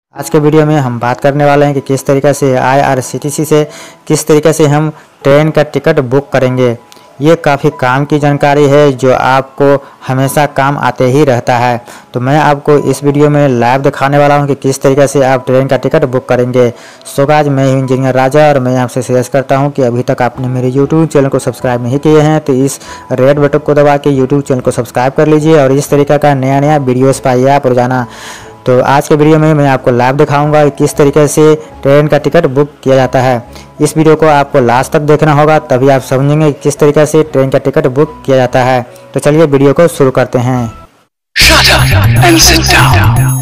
आज के वीडियो में हम बात करने वाले हैं कि किस तरीके से IRCTC से किस तरीके से हम ट्रेन का टिकट बुक करेंगे। ये काफ़ी काम की जानकारी है जो आपको हमेशा काम आते ही रहता है। तो मैं आपको इस वीडियो में लाइव दिखाने वाला हूं कि किस तरीके से आप ट्रेन का टिकट बुक करेंगे। सो गाइस, मैं हूं इंजीनियर राजा और मैं आपसे सजेस्ट करता हूं कि अभी तक आपने मेरे यूट्यूब चैनल को सब्सक्राइब नहीं किए हैं तो इस रेड बटन को दबा के यूट्यूब चैनल को सब्सक्राइब कर लीजिए और इस तरीके का नया वीडियोज़ पाइए आप रोजाना। तो आज के वीडियो में मैं आपको लाइव दिखाऊंगा कि किस तरीके से ट्रेन का टिकट बुक किया जाता है। इस वीडियो को आपको लास्ट तक देखना होगा, तभी आप समझेंगे किस तरीके से ट्रेन का टिकट बुक किया जाता है। तो चलिए वीडियो को शुरू करते हैं। Shut up and sit down.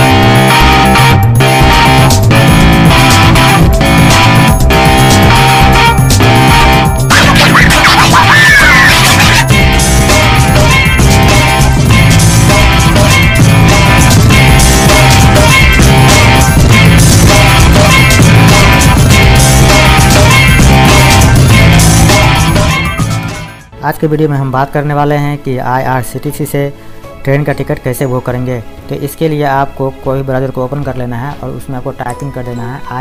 आज के वीडियो में हम बात करने वाले हैं कि IRCTC से ट्रेन का टिकट कैसे बुक करेंगे। तो इसके लिए आपको कोई ब्राउज़र को ओपन कर लेना है और उसमें आपको टाइपिंग कर देना है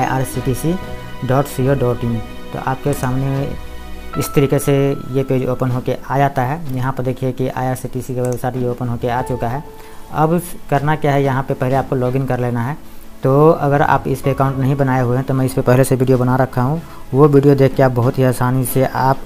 irctc.co.in। तो आपके सामने इस तरीके से ये पेज ओपन होके आ जाता है। यहाँ पर देखिए कि IRCTC का वेबसाइट ये ओपन होके आ चुका है। अब करना क्या है, यहाँ पे पहले आपको लॉगिन कर लेना है। तो अगर आप इस पे अकाउंट नहीं बनाए हुए हैं तो मैं इस पर पहले से वीडियो बना रखा हूँ, वो वीडियो देख के आप बहुत ही आसानी से आप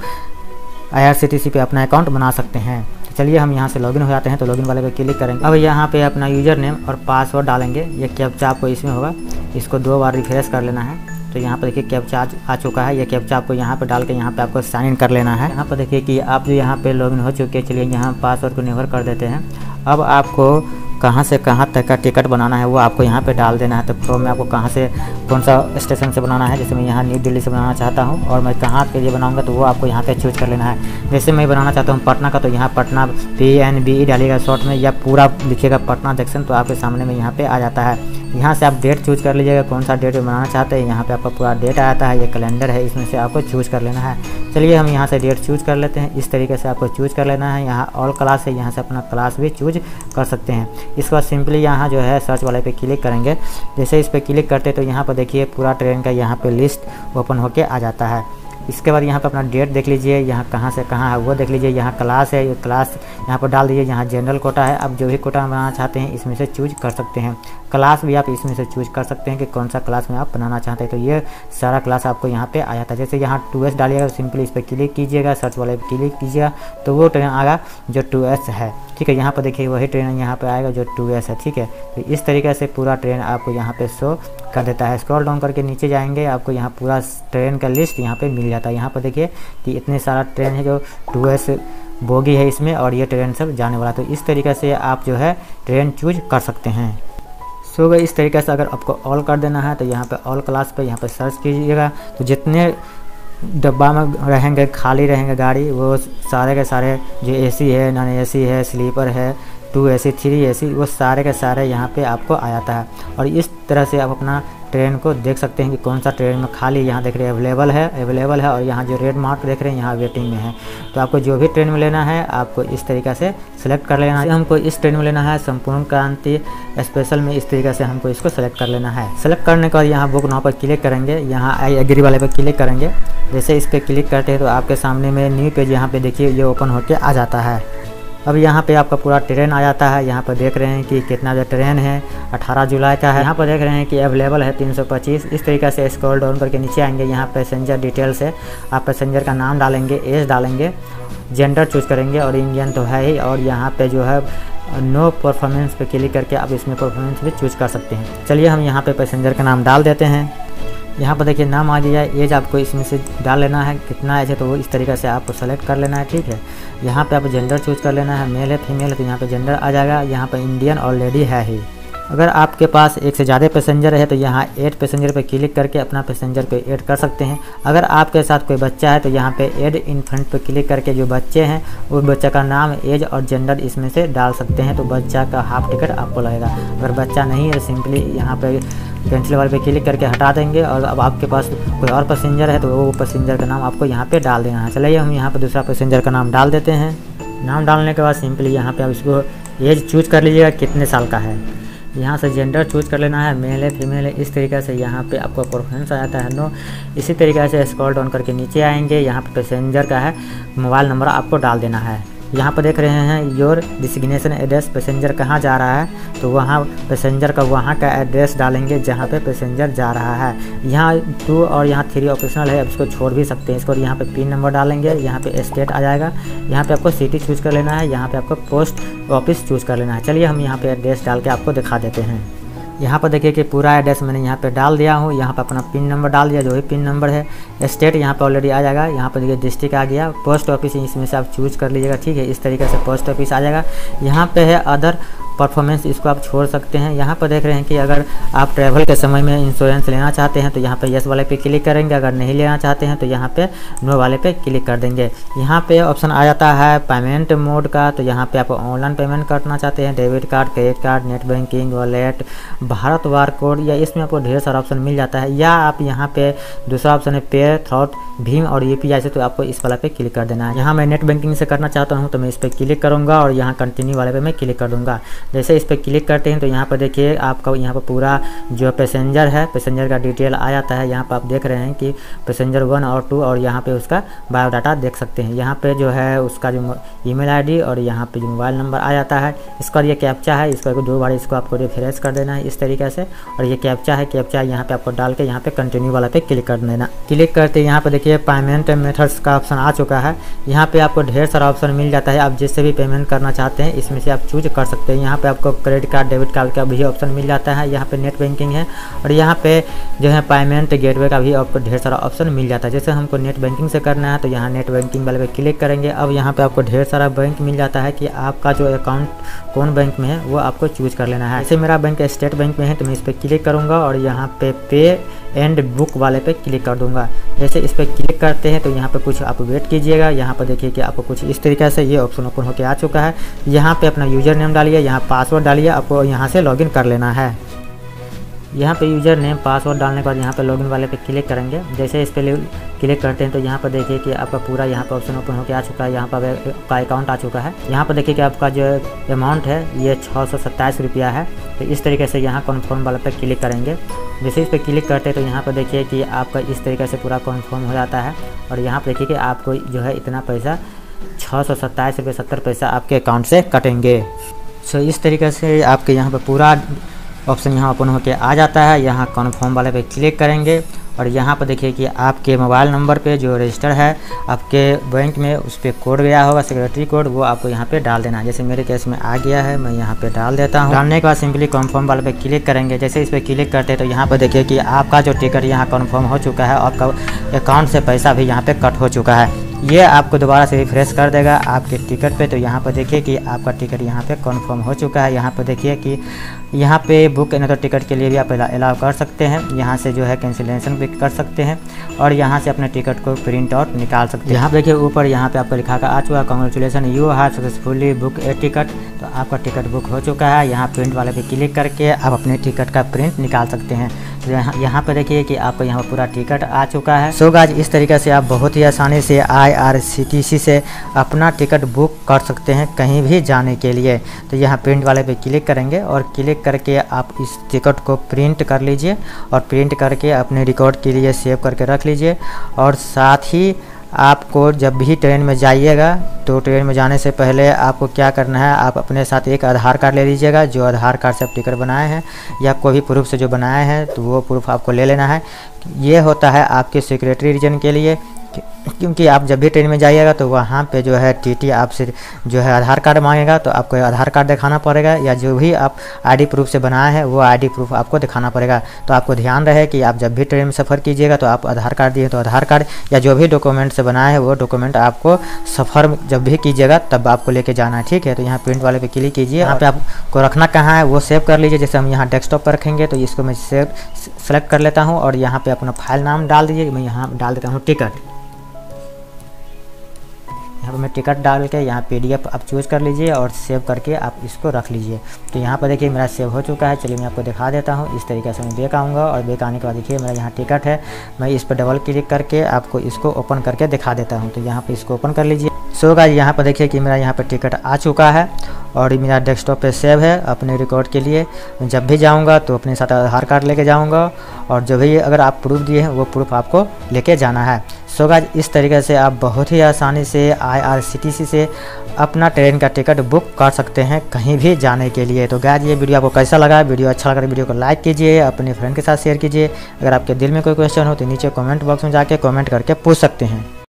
IRCTC पे अपना अकाउंट बना सकते हैं। तो चलिए हम यहाँ से लॉगिन हो जाते हैं। तो लॉगिन वाले पे क्लिक करेंगे। अब यहाँ पे अपना यूज़र नेम और पासवर्ड डालेंगे। ये कैप्चा आपको इसमें होगा, इसको 2 बार रिफ्रेश कर लेना है। तो यहाँ पर देखिए कैप्चा आ चुका है। ये कैप्चा आपको यहाँ पे डाल के यहाँ पे आपको साइन इन कर लेना है। यहाँ पर देखिए कि आप जो यहाँ पे लॉगिन हो चुके हैं। चलिए यहाँ पासवर्ड को निर्भर कर देते हैं। अब आपको कहाँ से कहाँ तक का टिकट बनाना है वो आपको यहाँ पे डाल देना है। तो फॉर्म में आपको कहाँ से कौन सा स्टेशन से बनाना है, जैसे मैं यहाँ न्यू दिल्ली से बनाना चाहता हूँ और मैं कहाँ के लिए बनाऊँगा तो वो आपको यहाँ पे चूज कर लेना है। जैसे मैं बनाना चाहता हूँ पटना का, तो यहाँ पटना PNBE डालिएगा शॉर्ट में या पूरा लिखिएगा पटना जंक्शन, तो आपके सामने में यहाँ पर आ जाता है। यहाँ से आप डेट चूज कर लीजिएगा, कौन सा डेट बनाना चाहते हैं। यहाँ पे आपका पूरा डेट आ जाता है, ये कैलेंडर है, इसमें से आपको चूज कर लेना है। चलिए हम यहाँ से डेट चूज कर लेते हैं। इस तरीके से आपको चूज कर लेना है। यहाँ ऑल क्लास है, यहाँ से अपना क्लास भी चूज कर सकते हैं। इसके बाद सिंपली यहाँ जो है सर्च वाले पे क्लिक करेंगे। जैसे इस पर क्लिक करते तो यहाँ पर देखिए पूरा ट्रेन का यहाँ पे लिस्ट ओपन होके आ जाता है। इसके बाद यहाँ पे अपना डेट देख लीजिए, यहाँ कहाँ से कहाँ है वो देख लीजिए। यहाँ क्लास है, ये क्लास यहाँ पर डाल दीजिए। यहाँ जनरल कोटा है, आप जो भी कोटा बनाना चाहते हैं इसमें से चूज कर सकते हैं। क्लास भी आप इसमें से चूज कर सकते हैं कि कौन सा क्लास में आप बनाना चाहते हैं। तो ये सारा क्लास आपको यहाँ पे आ जाता है। जैसे यहाँ 2S डालिएगा, सिंपली इस पर क्लिक कीजिएगा, सर्च वाले पर क्लिक कीजिएगा तो वो ट्रेन आएगा जो 2S है। ठीक है, यहाँ पर देखिए वही ट्रेन यहाँ पे आएगा जो 2S है। ठीक है, तो इस तरीके से पूरा ट्रेन आपको यहाँ पे शो कर देता है। स्क्रॉल डाउन करके नीचे जाएंगे, आपको यहाँ पूरा ट्रेन का लिस्ट यहाँ पे मिल जाता है। यहाँ पर देखिए कि इतने सारा ट्रेन है जो 2S बोगी है इसमें और ये ट्रेन सब जाने वाला। तो इस तरीके से आप जो है ट्रेन चूज कर सकते हैं। सो गई इस तरीके से अगर आपको ऑल कर देना है तो यहाँ पे ऑल क्लास पे यहाँ पे सर्च कीजिएगा। तो जितने डब्बा में रहेंगे, खाली रहेंगे गाड़ी, वो सारे के सारे जो AC है, नॉन AC है, स्लीपर है, 2AC 3AC, वो सारे के सारे यहाँ पे आपको आ जाता है। और इस तरह से आप अपना ट्रेन को देख सकते हैं कि कौन सा ट्रेन में खाली, यहाँ देख रहे हैं अवेलेबल है और यहाँ जो रेड मार्क देख रहे हैं यहाँ वेटिंग में है। तो आपको जो भी ट्रेन में लेना है आपको इस तरीक़े से सेलेक्ट कर लेना है। हमको इस ट्रेन में लेना है संपूर्ण क्रांति स्पेशल में, इस तरीके से हमको इसको सेलेक्ट कर लेना है। सेलेक्ट करने के बाद यहाँ बुक नाउ पर क्लिक करेंगे, यहाँ आई एग्री वाले पर क्लिक करेंगे। जैसे इस पर क्लिक करते हैं तो आपके सामने में न्यू पेज यहाँ पे देखिए ये ओपन होकर आ जाता है। अब यहाँ पे आपका पूरा ट्रेन आ जाता है। यहाँ पर देख रहे हैं कि कितना जो ट्रेन है 18 जुलाई का है। यहाँ पर देख रहे हैं कि अवेलेबल है 325। इस तरीके से स्क्रॉल डाउन करके नीचे आएंगे, यहाँ पैसेंजर डिटेल्स है, आप पैसेंजर का नाम डालेंगे, एज डालेंगे, जेंडर चूज करेंगे और इंडियन तो है ही। और यहाँ पे जो है नो परफॉर्मेंस पे क्लिक करके आप इसमें परफॉर्मेंस भी चूज कर सकते हैं। चलिए हम यहाँ पे पैसेंजर का नाम डाल देते हैं। यहाँ पर देखिए नाम आ गया, एज आपको इसमें से डाल लेना है, कितना एज है तो वो इस तरीके से आपको सेलेक्ट कर लेना है। ठीक है, यहाँ पे आप जेंडर चूज कर लेना है, मेल है फीमेल है तो यहाँ पे जेंडर आ जाएगा। यहाँ पे इंडियन ऑलरेडी है ही। अगर आपके पास एक से ज़्यादा पैसेंजर है तो यहाँ ऐड पैसेंजर पे क्लिक करके अपना पैसेंजर पे ऐड कर सकते हैं। अगर आपके साथ कोई बच्चा है तो यहाँ पे ऐड इन्फेंट पे क्लिक करके जो बच्चे हैं वो बच्चा का नाम, एज और जेंडर इसमें से डाल सकते हैं। तो बच्चा का हाफ टिकट आपको लगेगा। अगर बच्चा नहीं है सिंपली यहाँ पे कैंसिल वाले पे क्लिक करके हटा देंगे। और अब आपके पास कोई और पैसेंजर है तो वो पैसेंजर का नाम आपको यहाँ पे डाल देना है। चलिए हम यहाँ पे दूसरा पैसेंजर का नाम डाल देते हैं। नाम डालने के बाद सिंपली यहाँ पे आप इसको एज चूज कर लीजिएगा कितने साल का है। यहाँ से जेंडर चूज कर लेना है, मेल है फीमेल है। इस तरीके से यहाँ पे आपको प्रेफरेंस आ जाता है नो। इसी तरीके से स्क्रॉल डाउन करके नीचे आएंगे, यहाँ पे पैसेंजर का है मोबाइल नंबर आपको डाल देना है। यहाँ पर देख रहे हैं योर डिस्टिनेशन एड्रेस, पैसेंजर कहाँ जा रहा है तो वहाँ पैसेंजर का वहाँ का एड्रेस डालेंगे जहाँ पे पैसेंजर जा रहा है। यहाँ 2 और यहाँ 3 ऑप्शनल है, अब इसको छोड़ भी सकते हैं इसको। यहाँ पे पिन नंबर डालेंगे, यहाँ पे स्टेट आ जाएगा, यहाँ पे आपको सिटी चूज कर लेना है, यहाँ पे आपको पोस्ट ऑफिस चूज कर लेना है। चलिए हम यहाँ पे एड्रेस डाल के आपको दिखा देते हैं। यहाँ पर देखिए कि पूरा एड्रेस मैंने यहाँ पे डाल दिया हूँ। यहाँ पे अपना पिन नंबर डाल दिया, जो भी पिन नंबर है। स्टेट यहाँ पे ऑलरेडी आ जाएगा, यहाँ पर देखिए डिस्ट्रिक्ट आ गया। पोस्ट ऑफिस इसमें से आप चूज कर लीजिएगा, ठीक है। इस तरीके से पोस्ट ऑफिस आ जाएगा। यहाँ पे है अदर परफॉर्मेंस, इसको आप छोड़ सकते हैं। यहाँ पर देख रहे हैं कि अगर आप ट्रैवल के समय में इंश्योरेंस लेना चाहते हैं तो यहाँ पे यस वाले पे क्लिक करेंगे, अगर नहीं लेना चाहते हैं तो यहाँ पे नो वाले पे क्लिक कर देंगे। यहाँ पे ऑप्शन आ जाता है पेमेंट मोड का, तो यहाँ पे आप ऑनलाइन पेमेंट करना चाहते हैं, debit card, credit card, net banking, wallet, Bharat barcode, या इसमें आपको ढेर सारा ऑप्शन मिल जाता है। या आप यहाँ पे दूसरा ऑप्शन है पे थ्रू भीम और UPI से, तो आपको इस वाला पे क्लिक कर देना है। यहाँ मैं नेट बैंकिंग से करना चाहता हूँ तो मैं इस पर क्लिक करूँगा और यहाँ कंटिन्यू वाले पे मैं क्लिक कर दूँगा। जैसे इस पर क्लिक करते हैं तो यहाँ पर देखिए आपका यहाँ पर पूरा जो पैसेंजर है, पैसेंजर का डिटेल आ जाता है। यहाँ पर आप देख रहे हैं कि पैसेंजर 1 और 2 और यहाँ पे उसका बायोडाटा देख सकते हैं। यहाँ पे जो है उसका जो ईमेल आईडी और यहाँ पे जो मोबाइल नंबर आ जाता है। इसका ये कैप्चा है, इसका 2 बार इसको आपको रिफ्रेश कर देना है इस तरीके से। और ये कैप्चा है, कैप्चा यहाँ पे आपको डाल के यहाँ पे कंटिन्यू वाला पे क्लिक कर देना। क्लिक करते यहाँ पे देखिए पेमेंट मेथड्स का ऑप्शन आ चुका है। यहाँ पे आपको ढेर सारा ऑप्शन मिल जाता है, आप जिससे भी पेमेंट करना चाहते हैं इसमें से आप चूज कर सकते हैं। यहाँ पे आपको क्रेडिट कार्ड, डेबिट कार्ड का भी ऑप्शन मिल जाता है, यहाँ पे नेट बैंकिंग है और यहाँ पे जो है पेमेंट गेटवे का भी आपको ढेर सारा ऑप्शन मिल जाता है। जैसे हमको नेट बैंकिंग से करना है तो यहाँ नेट बैंकिंग वाले पे क्लिक करेंगे। अब यहाँ पे आपको ढेर सारा बैंक मिल जाता है कि आपका जो अकाउंट कौन बैंक में है वो आपको चूज कर लेना है। जैसे मेरा बैंक स्टेट बैंक में है तो मैं इस पर क्लिक करूँगा और यहाँ पे एंड बुक वाले पे क्लिक कर दूंगा। जैसे इस पर क्लिक करते हैं तो यहाँ पे कुछ आप वेट कीजिएगा। यहाँ पर देखिए कि आपको कुछ इस तरीके से ये ऑप्शन ओपन होकर आ चुका है। यहाँ पे अपना यूज़र नेम डालिए, यहाँ पासवर्ड डालिए, आपको यहाँ से लॉगिन कर लेना है। यहाँ पे यूज़र नेम पासवर्ड डालने के बाद यहाँ पे लॉगिन वाले पे क्लिक करेंगे। जैसे इस पर क्लिक करते हैं तो यहाँ पर देखिए कि आपका पूरा यहाँ पर ऑप्शन ओपन होकर आ चुका है। यहाँ पर आपका अकाउंट आ चुका है। यहाँ पर देखिए कि आपका जो अमाउंट है ये 627 रुपया है। तो इस तरीके से यहाँ कन्फर्म वाले पे क्लिक करेंगे। जैसे इस पर क्लिक करते हैं तो यहाँ पर देखिए कि आपका इस तरीके से पूरा कन्फर्म हो जाता है। और यहाँ पर देखिए कि आपको जो है इतना पैसा 627 रुपये 70 पैसा आपके अकाउंट से कटेंगे। सो इस तरीके से आपके यहाँ पर पूरा ऑप्शन यहाँ ओपन होकर आ जाता है। यहाँ कन्फर्म वाले पे क्लिक करेंगे और यहाँ पर देखिए कि आपके मोबाइल नंबर पे जो रजिस्टर है आपके बैंक में उस पर कोड गया होगा, सिक्योरिटी कोड, वो आपको यहाँ पे डाल देना है। जैसे मेरे केस में आ गया है, मैं यहाँ पे डाल देता हूँ। डालने के बाद सिंपली कन्फर्म वाले पे क्लिक करेंगे। जैसे इस पर क्लिक करते हैं तो यहाँ पर देखिए कि आपका जो टिकट यहाँ कन्फर्म हो चुका है, आपका अकाउंट से पैसा भी यहाँ पर कट हो चुका है। ये आपको दोबारा से रिफ्रेश कर देगा आपके टिकट पे। तो यहाँ पर देखिए कि आपका टिकट यहाँ पे कंफर्म हो चुका है। यहाँ पर देखिए कि यहाँ पे बुक अनदर टिकट के लिए भी आप अलाउ कर सकते हैं। यहाँ से जो है कैंसिलेशन भी कर सकते हैं और यहाँ से अपने टिकट को प्रिंट आउट निकाल सकते हैं। यहाँ पर देखिए ऊपर यहाँ पे आपको लिखा आ चुका है congratulation you have successfully book a ticket. तो आपका टिकट बुक हो चुका है। यहाँ प्रिंट वाले पे क्लिक करके आप अपने टिकट का प्रिंट निकाल सकते हैं। तो यहाँ पर देखिए कि आपको यहाँ पर पूरा टिकट आ चुका है। सो गाइस, इस तरीके से आप बहुत ही आसानी से IRCTC से अपना टिकट बुक कर सकते हैं कहीं भी जाने के लिए। तो यहाँ प्रिंट वाले पे क्लिक करेंगे और क्लिक करके आप इस टिकट को प्रिंट कर लीजिए और प्रिंट करके अपने रिकॉर्ड के लिए सेव करके रख लीजिए। और साथ ही आपको जब भी ट्रेन में जाइएगा तो ट्रेन में जाने से पहले आपको क्या करना है, आप अपने साथ एक आधार कार्ड ले लीजिएगा। जो आधार कार्ड से आप टिकट बनाए हैं या कोई भी प्रूफ से जो बनाए हैं तो वो प्रूफ आपको ले लेना है। ये होता है आपके सिक्योरिटी रीजन के लिए, क्योंकि आप जब भी ट्रेन में जाइएगा तो वहाँ पे जो है TT आपसे जो है आधार कार्ड मांगेगा, तो आपको आधार कार्ड दिखाना पड़ेगा या जो भी आप ID प्रूफ से बनाए हैं वो ID प्रूफ आपको दिखाना पड़ेगा। तो आपको ध्यान रहे कि आप जब भी ट्रेन में सफ़र कीजिएगा तो आप आधार कार्ड दिए तो आधार कार्ड या जो भी डॉक्यूमेंट से बनाए हैं वो डॉक्यूमेंट आपको सफ़र जब भी कीजिएगा तब आपको लेके जाना है, ठीक है। तो यहाँ प्रिंट वाले पे क्लिक कीजिए। यहाँ पे आपको रखना कहाँ है वो सेव कर लीजिए। जैसे हम यहाँ डेस्कटॉप पर रखेंगे तो इसको मैं सेलेक्ट कर लेता हूँ और यहाँ पर अपना फाइल नाम डाल दीजिए। मैं यहाँ डाल देता हूँ टिकट। यहाँ पर मैं टिकट डाल के यहाँ PDF आप चूज़ कर लीजिए और सेव करके आप इसको रख लीजिए। तो यहाँ पर देखिए मेरा सेव हो चुका है। चलिए मैं आपको दिखा देता हूँ। इस तरीके से मैं बैक आऊँगा और बैक आने के बाद देखिए मेरा यहाँ टिकट है। मैं इस पर डबल क्लिक करके आपको इसको ओपन करके दिखा देता हूँ। तो यहाँ पर इसको ओपन कर लीजिए। सो गाइस यहाँ पर देखिए कि मेरा यहाँ पर टिकट आ चुका है और मेरा डेस्कटॉप पे सेव है अपने रिकॉर्ड के लिए। जब भी जाऊँगा तो अपने साथ आधार कार्ड लेके जाऊँगा और जो भी अगर आप प्रूफ दिए हैं वो प्रूफ आपको लेके जाना है। सो गाइस इस तरीके से आप बहुत ही आसानी से IRCTC से अपना ट्रेन का टिकट बुक कर सकते हैं कहीं भी जाने के लिए। तो गाइस ये वीडियो आपको कैसा लगा? वीडियो अच्छा लगा तो वीडियो को लाइक कीजिए, अपने फ्रेंड के साथ शेयर कीजिए। अगर आपके दिल में कोई क्वेश्चन हो तो नीचे कमेंट बॉक्स में जाके कमेंट करके पूछ सकते हैं।